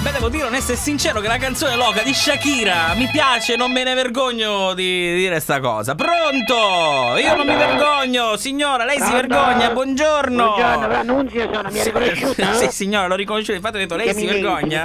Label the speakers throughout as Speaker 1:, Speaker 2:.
Speaker 1: Beh, devo dire onesto e sincero che la canzone Loca di Shakira mi piace, non me ne vergogno di dire sta cosa. Pronto? Io non mi vergogno, signora, lei si vergogna, buongiorno.
Speaker 2: Buongiorno, però Nunzio sono, mi ha riconosciuto?
Speaker 1: Sì, signora, l'ho riconosciuto, infatti ho detto, lei si vergogna?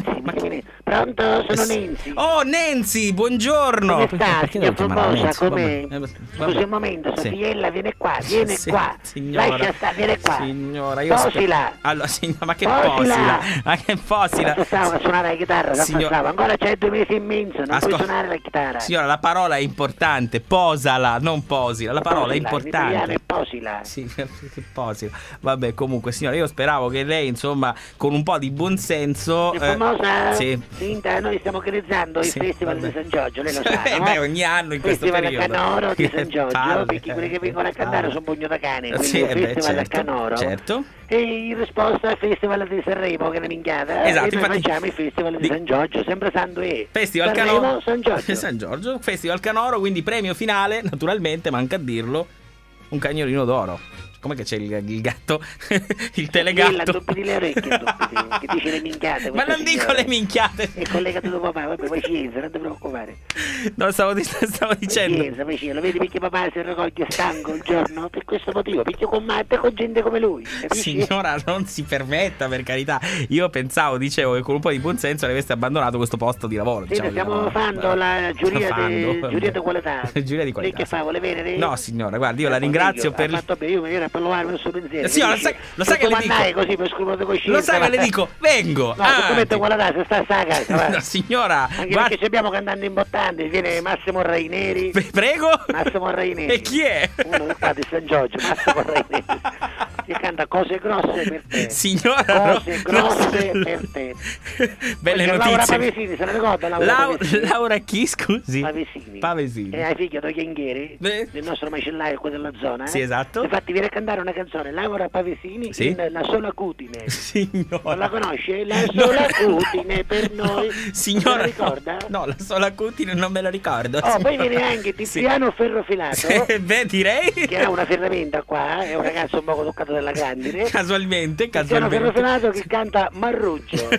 Speaker 2: Pronto? Sono Nenzi.
Speaker 1: Oh, Nenzi, buongiorno.
Speaker 2: Come sta,
Speaker 1: Perché
Speaker 2: signor
Speaker 1: devo chiamarla
Speaker 2: Formosa?
Speaker 1: Nenzi?
Speaker 2: Come?
Speaker 1: Vabbè.
Speaker 2: Scusi un momento,
Speaker 1: Sì.
Speaker 2: Sofiella, viene qua, viene
Speaker 1: Sì,
Speaker 2: qua.
Speaker 1: signora.
Speaker 2: Lascia stare, viene qua.
Speaker 1: Signora, io
Speaker 2: Posila.
Speaker 1: Allora, signora, ma che
Speaker 2: Posila.
Speaker 1: posila? Ma che posila?
Speaker 2: Stavo a suonare la chitarra,
Speaker 1: Signora-
Speaker 2: ancora c'hai 2 mesi e mezzo, non puoi suonare la chitarra.
Speaker 1: Signora, la parola è importante, posala, non posila. La parola è
Speaker 2: Posila, in italiano
Speaker 1: importante.
Speaker 2: è posila.
Speaker 1: Sì, che posila. Vabbè, comunque, signora, io speravo che lei, insomma, con un po' di buonsenso.
Speaker 2: Signor Formosa?
Speaker 1: Sì.
Speaker 2: Sinta, noi stiamo organizzando il
Speaker 1: Sì,
Speaker 2: Festival
Speaker 1: vabbè.
Speaker 2: di San Giorgio, lei lo sa, no?
Speaker 1: Beh, ogni anno in questo
Speaker 2: Festival
Speaker 1: periodo.
Speaker 2: a Canoro di San
Speaker 1: Che
Speaker 2: Giorgio,
Speaker 1: palle,
Speaker 2: perché quelli che vengono a
Speaker 1: che
Speaker 2: cantare
Speaker 1: palle.
Speaker 2: sono pugno da cane, quindi
Speaker 1: Sì,
Speaker 2: il
Speaker 1: beh,
Speaker 2: Festival a
Speaker 1: certo,
Speaker 2: Canoro.
Speaker 1: certo.
Speaker 2: E in risposta al Festival di Sanremo, che è una minchiata,
Speaker 1: Esatto,
Speaker 2: e noi
Speaker 1: infatti-
Speaker 2: facciamo il Festival di San Giorgio, sempre Santo e
Speaker 1: Festival
Speaker 2: Sanremo,
Speaker 1: Canoro.
Speaker 2: San Giorgio.
Speaker 1: San Giorgio, Festival Canoro, quindi premio finale, naturalmente, manca a dirlo, un cagnolino d'oro. Com'è che c'è il gatto? Il
Speaker 2: Quella
Speaker 1: telegatto?
Speaker 2: doppi le orecchie, che dice le minchiate.
Speaker 1: Ma
Speaker 2: questa
Speaker 1: non dico
Speaker 2: signora.
Speaker 1: le minchiate.
Speaker 2: È collegato tuo papà, vabbè, pazienza, non ti preoccupare.
Speaker 1: No, stavo dicendo.
Speaker 2: Pazienza, lo vedi perché papà si raccoglie stanco il giorno? Per questo motivo, perché con Matte con gente come lui, capisci?
Speaker 1: Signora, non si permetta, per carità. Io pensavo, dicevo, che con un po' di buonsenso le aveste abbandonato questo posto di lavoro.
Speaker 2: Sì,
Speaker 1: diciamo,
Speaker 2: stiamo
Speaker 1: di lavoro.
Speaker 2: facendo la giuria
Speaker 1: Fando,
Speaker 2: di qualità.
Speaker 1: Giuria di
Speaker 2: Lei
Speaker 1: qualità.
Speaker 2: che fa, vuole venere?
Speaker 1: No, signora, guardi, io la ringrazio per.
Speaker 2: Ha fatto bene, io mi viene a provare il suo pensiero.
Speaker 1: Signora, lo sa che le dico?
Speaker 2: Così per scrupolo di coscienza.
Speaker 1: Lo sa che le dico? Vengo.
Speaker 2: No, se tu metti qualità, se sta a casa, va.
Speaker 1: No, signora,
Speaker 2: Anche
Speaker 1: guardi.
Speaker 2: perché abbiamo cantante importante, viene Massimo Raineri.
Speaker 1: Prego.
Speaker 2: Massimo Raineri.
Speaker 1: E chi è?
Speaker 2: Uno del qua di San Giorgio, Massimo Raineri. Che canta cose grosse per te.
Speaker 1: Signora,
Speaker 2: Cose grosse per te.
Speaker 1: Belle
Speaker 2: Perché Laura
Speaker 1: notizie.
Speaker 2: Pavesini, se la ricorda Laura Pavesini?
Speaker 1: Laura chi, scusi?
Speaker 2: Pavesini.
Speaker 1: Pavesini.
Speaker 2: È la figlia di Chianghieri,
Speaker 1: Beh.
Speaker 2: del nostro macellaio qua della zona.
Speaker 1: Sì, esatto.
Speaker 2: Infatti viene a cantare una canzone, Laura Pavesini,
Speaker 1: Sì.
Speaker 2: in La sola cutine.
Speaker 1: Signora.
Speaker 2: Non la conosce? La sola cutine per noi.
Speaker 1: Signora.
Speaker 2: Se la ricorda?
Speaker 1: No, la sola cutine non me la ricordo.
Speaker 2: Oh, poi
Speaker 1: signora.
Speaker 2: viene anche Tiziano Ferrofilato,
Speaker 1: Beh, direi.
Speaker 2: che era una ferramenta qua, è un ragazzo un poco toccato dalla grandine.
Speaker 1: Casualmente.
Speaker 2: Tiziano Ferrofilato che canta Marruggio.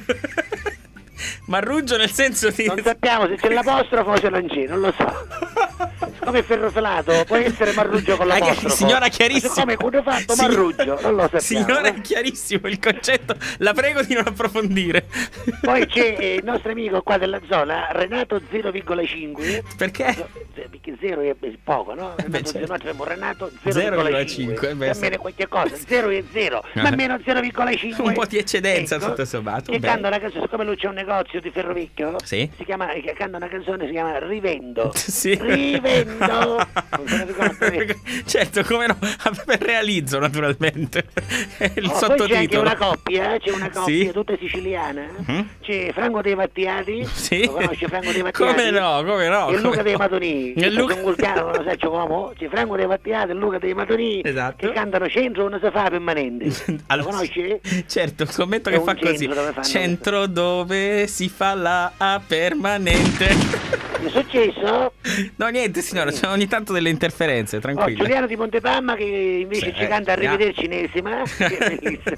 Speaker 1: Marruggio nel senso di.
Speaker 2: Non sappiamo se c'è l'apostrofo o se non c'è, non lo so. Siccome è ferrofilato, può essere Marruggio con l'apostrofo.
Speaker 1: Signora, chiarissimo.
Speaker 2: Siccome quello fatto Marruggio, non lo sappiamo.
Speaker 1: Signora, è chiarissimo il concetto. La prego di non approfondire.
Speaker 2: Poi c'è il nostro amico qua della zona, Renato 0,5.
Speaker 1: Perché?
Speaker 2: Perché 0 è poco, no?
Speaker 1: Beh, certo.
Speaker 2: Noi abbiamo Renato
Speaker 1: 0,5, beh, sì.
Speaker 2: almeno qualche cosa, 0 è 0, ma almeno 0,5.
Speaker 1: Un po' di eccedenza, tutto sommato,
Speaker 2: Che
Speaker 1: beh.
Speaker 2: canta una canzone, siccome lui c'è un negozio di Ferrovecchio,
Speaker 1: Sì.
Speaker 2: si chiama, che canta una canzone, si chiama Rivendo.
Speaker 1: Sì.
Speaker 2: Rivendo. Non se la ricorda?
Speaker 1: Certo, come no, per realizzo naturalmente. Il
Speaker 2: Poi c'è anche
Speaker 1: sottotitolo.
Speaker 2: una coppia,
Speaker 1: Sì.
Speaker 2: tutta siciliana.
Speaker 1: Mhm.
Speaker 2: C'è Franco dei Mattiati.
Speaker 1: Sì.
Speaker 2: Lo conosce Franco dei Mattiati?
Speaker 1: Come no, come no.
Speaker 2: E Luca
Speaker 1: come
Speaker 2: dei
Speaker 1: no.
Speaker 2: Matonì.
Speaker 1: E Luca-
Speaker 2: Un vulcano, non lo sai come. C'è Franco dei Mattiati e Luca dei Matonì.
Speaker 1: Esatto.
Speaker 2: Che cantano Centro non si fa permanente. Lo conosci?
Speaker 1: Certo, scommetto
Speaker 2: È
Speaker 1: che
Speaker 2: un
Speaker 1: fa così.
Speaker 2: centro dove fanno
Speaker 1: Centro dove si fa la A permanente.
Speaker 2: Che è successo?
Speaker 1: No, niente signora, c'è ogni tanto delle interferenze,
Speaker 2: Oh,
Speaker 1: tranquilla.
Speaker 2: Giuliano di Montepalma che invece ci canta Arrivederci Nesima. Che è bellissimo.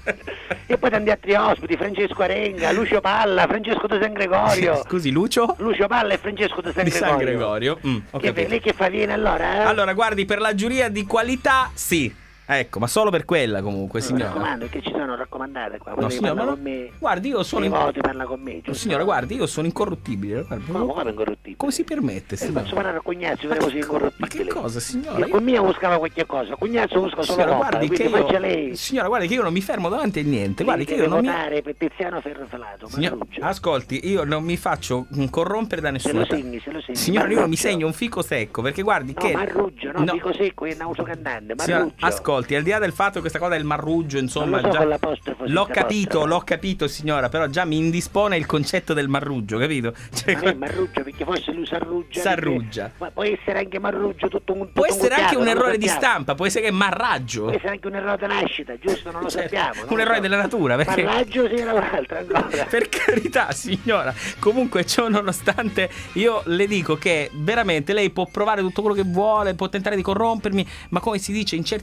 Speaker 2: E poi tanti altri ospiti, Francesco Arenga, Lucio Palla, Francesco de San Gregorio.
Speaker 1: Scusi, Lucio?
Speaker 2: Lucio Palla e Francesco de San
Speaker 1: Di
Speaker 2: Gregorio.
Speaker 1: San Gregorio. Ho
Speaker 2: Che
Speaker 1: capito.
Speaker 2: lei che fa viene allora?
Speaker 1: Allora, guardi, per la giuria di qualità, sì. Ecco, ma solo per quella comunque,
Speaker 2: Mi
Speaker 1: signora.
Speaker 2: raccomando, che ci sono raccomandate qua.
Speaker 1: No,
Speaker 2: Quelli che
Speaker 1: signora,
Speaker 2: parla
Speaker 1: ma
Speaker 2: con me.
Speaker 1: guardi, io sono
Speaker 2: I voti parla con me. giusto?
Speaker 1: Signora, guardi, io sono incorruttibile. Guardi,
Speaker 2: Ma come incorruttibile?
Speaker 1: come si permette, signora?
Speaker 2: Faccio parlare a Cugnazzo,
Speaker 1: Ma
Speaker 2: vedremo se è
Speaker 1: che
Speaker 2: incorruttibile.
Speaker 1: cosa, signora?
Speaker 2: Io con mia buscava qualche cosa, Cugnazzo busca solo
Speaker 1: Signora,
Speaker 2: roba,
Speaker 1: guardi che
Speaker 2: quindi faccia
Speaker 1: io.
Speaker 2: lei.
Speaker 1: Signora, guardi che io non mi fermo davanti a niente. Guardi che
Speaker 2: Deve
Speaker 1: io non mi.
Speaker 2: votare per Tiziano Ferrofalato, Marruggio.
Speaker 1: Ascolti, io non mi faccio corrompere da
Speaker 2: Se
Speaker 1: nessuno.
Speaker 2: lo segni.
Speaker 1: Signora, io non mi
Speaker 2: Marruggio.
Speaker 1: segno un fico secco perché guardi
Speaker 2: No,
Speaker 1: che.
Speaker 2: Marruggio, no,
Speaker 1: No.
Speaker 2: dico secco, è un autocantante,
Speaker 1: Signora,
Speaker 2: Marruggio.
Speaker 1: ascolti, al di là del fatto che questa cosa è il marruggio, insomma,
Speaker 2: Non lo so
Speaker 1: già.
Speaker 2: con l'apostrofo,
Speaker 1: L'ho
Speaker 2: senza
Speaker 1: capito,
Speaker 2: apostrofo.
Speaker 1: l'ho capito, signora, però già mi indispone il concetto del marruggio, capito? Cioè,
Speaker 2: Ma non è Marruggio, perché forse lui s'arruggia.
Speaker 1: S'arruggia.
Speaker 2: perché- Ma può essere anche Marruggio tutto un
Speaker 1: può
Speaker 2: tutto
Speaker 1: essere anche
Speaker 2: cucchiato,
Speaker 1: un
Speaker 2: non lo
Speaker 1: errore di
Speaker 2: sappiamo.
Speaker 1: stampa, può essere che è marraggio.
Speaker 2: Può essere anche un errore di nascita, giusto? Non lo
Speaker 1: Cioè,
Speaker 2: sappiamo. non
Speaker 1: un
Speaker 2: lo
Speaker 1: errore
Speaker 2: so.
Speaker 1: della natura, perché.
Speaker 2: Marraggio sì era un'altra ancora.
Speaker 1: Per carità, signora. Comunque, ciò nonostante, io le dico che veramente lei può provare tutto quello che vuole, può tentare di corrompermi, ma come si dice, in certi ambienti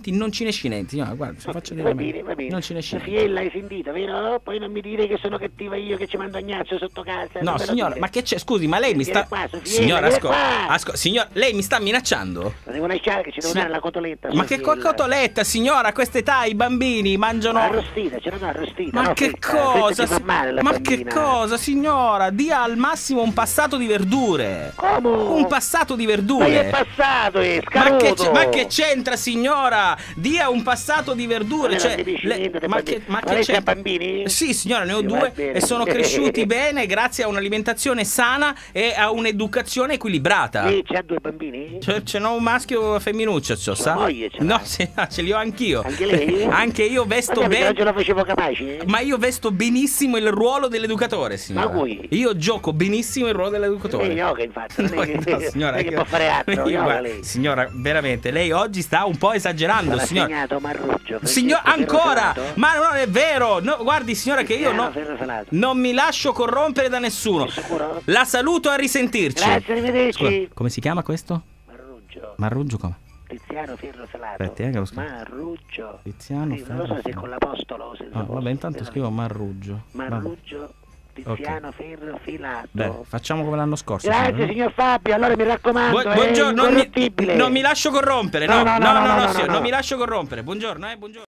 Speaker 1: scienenti, non cinescinenti. No, guarda, se faccio dire
Speaker 2: va bene.
Speaker 1: non cinescinenti.
Speaker 2: Fiella, hai sentito, vero? Poi non mi dire che sono cattiva io, che ci mando Agnazio sotto casa.
Speaker 1: No, signora, ma che c'è? Scusi, ma lei mi sta... Signora, signora, lei mi sta minacciando?
Speaker 2: La devo lasciare che ci devo dare la cotoletta.
Speaker 1: Ma che cotoletta, signora? A questa età i bambini mangiano...
Speaker 2: Arrostita, ce la do arrostita.
Speaker 1: Ma
Speaker 2: no,
Speaker 1: che
Speaker 2: fritta,
Speaker 1: cosa?
Speaker 2: fritta, male,
Speaker 1: Ma che cosa, signora? Dia al massimo un passato di verdure.
Speaker 2: Come?
Speaker 1: Un passato di verdure.
Speaker 2: Ma è passato, è scaroto.
Speaker 1: Ma che c'entra, signora? Dia un passato di verdure. Ma che c'è?
Speaker 2: Bambini?
Speaker 1: Sì, signora, ne ho due e sono cresciuti bene grazie a un'alimentazione sana e a un'educazione equilibrata.
Speaker 2: Lei c'ha 2 bambini?
Speaker 1: Ce n'ho un maschio e femminuccia, sa?
Speaker 2: Moglie ce
Speaker 1: no, ce li ho anch'io.
Speaker 2: Anche lei?
Speaker 1: Anche io vesto bene.
Speaker 2: Non ce la facevo capace?
Speaker 1: Ma io vesto benissimo il ruolo dell'educatore, signora.
Speaker 2: Ma voi?
Speaker 1: Io gioco benissimo il ruolo dell'educatore.
Speaker 2: Yoga, infatti. Non è che,
Speaker 1: signora,
Speaker 2: che può fare altro.
Speaker 1: Guarda, signora, veramente, lei oggi sta un po' esagerando, signora.
Speaker 2: Marruggio.
Speaker 1: Signora, ancora? Ma non è vero. No, guardi, signora, che io non mi lascio corrompere da nessuno. La saluto, a risentirci.
Speaker 2: Grazie, arrivederci.
Speaker 1: Scusa, come si chiama questo?
Speaker 2: Marruggio.
Speaker 1: Marruggio come?
Speaker 2: Tiziano Ferro Salato.
Speaker 1: Aspetta, che lo scrivo.
Speaker 2: Marruggio.
Speaker 1: Tiziano
Speaker 2: Ferro. Non lo so se con l'apostolo o senza apostolo.
Speaker 1: Vabbè, intanto scrivo Marruggio.
Speaker 2: Marruggio. Tiziano Ferro Filato.
Speaker 1: Beh, facciamo come l'anno scorso.
Speaker 2: Grazie, signor Fabio. Allora mi raccomando.
Speaker 1: Buongiorno, non mi lascio corrompere. No, non mi lascio corrompere. Buongiorno, buongiorno.